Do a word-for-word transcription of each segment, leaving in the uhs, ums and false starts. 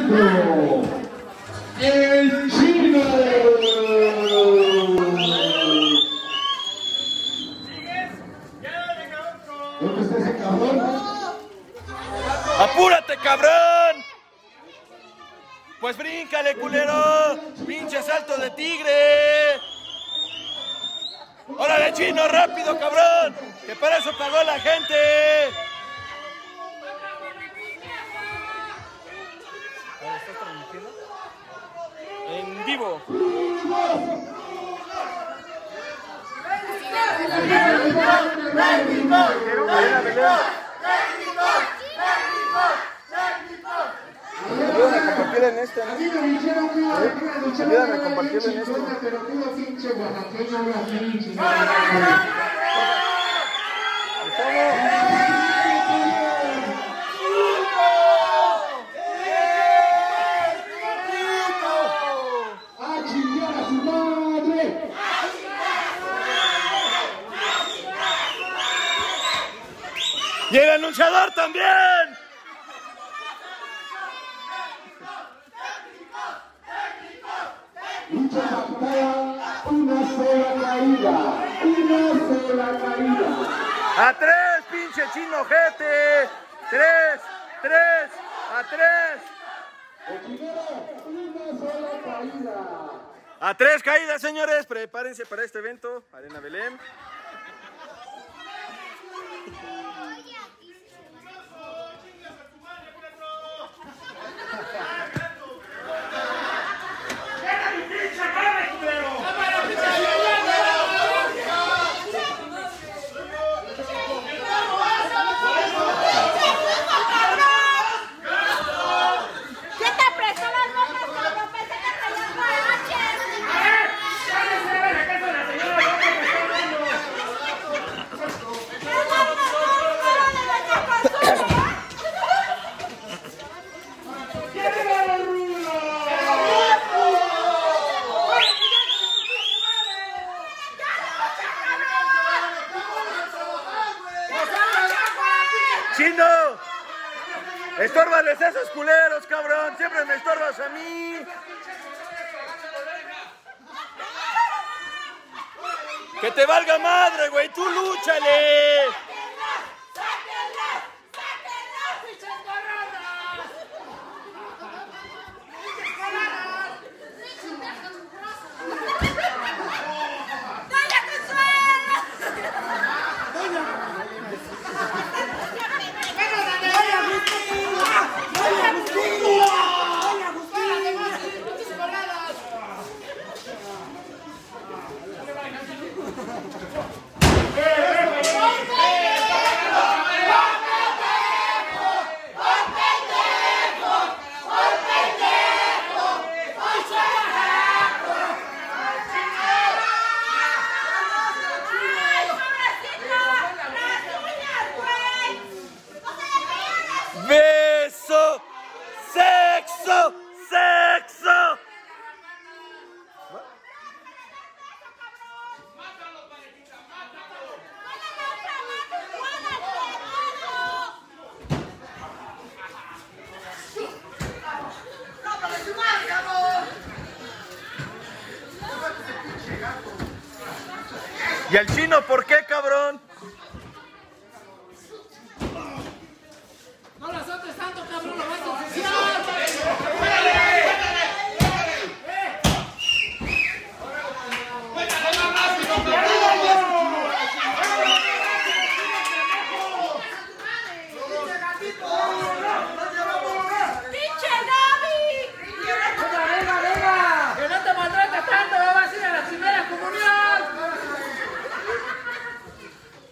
árbitro, el Chino. ¿Dónde está ese cabrón? ¡Apúrate, cabrón! Pues bríncale, culero. Pinche salto de tigre. ¡Órale, Chino, rápido, cabrón! Que para eso pagó la gente. ¿Estás transmitiendo? En vivo. Ayúdame a compartir en este, ¿no? Ayúdame a compartir en este. ¡Y el anunciador también! Lucha pactada, una sola caída, una sola caída. ¡A tres, pinche Chino jete! ¡Tres! ¡Tres! ¡A tres! Una sola caída. ¡A tres caídas, señores! Prepárense para este evento. Arena Belén. ¡Chino! ¡Estórbales a esos culeros, cabrón! ¡Siempre me estorbas a mí! ¡Que te valga madre, güey! ¡Tú lúchale! ¡Beso! ¡Sexo! ¡Sexo! ¿Y el Chino por qué, cabrón? No lo azotes tanto, cabrón, lo vas a ensuciar. ¡Pinche Gaby! ¡Venga, venga, venga! ¡Que no te maltrates tanto! ¡Me vas a ir a la primera comunión!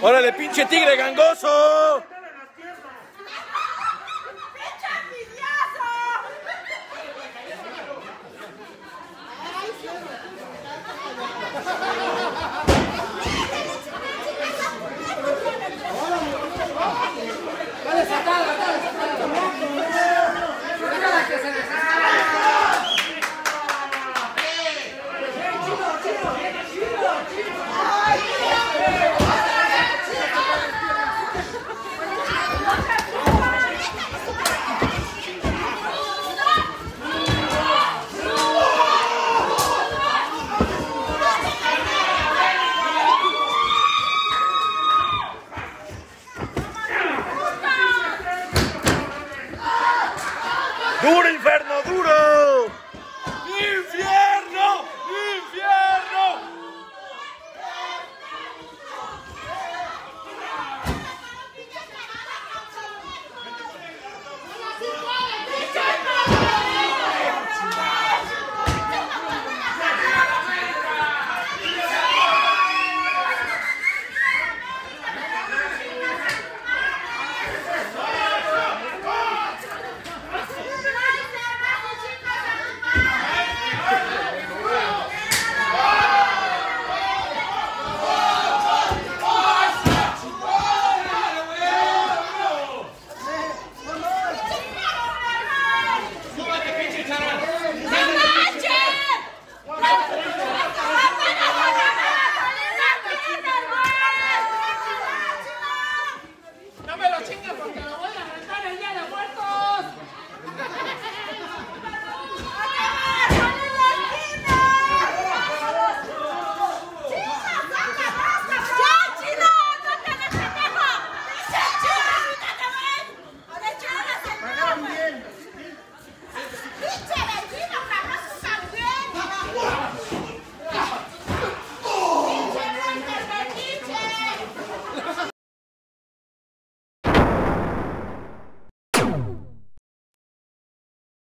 ¡Órale, pinche tigre gangoso!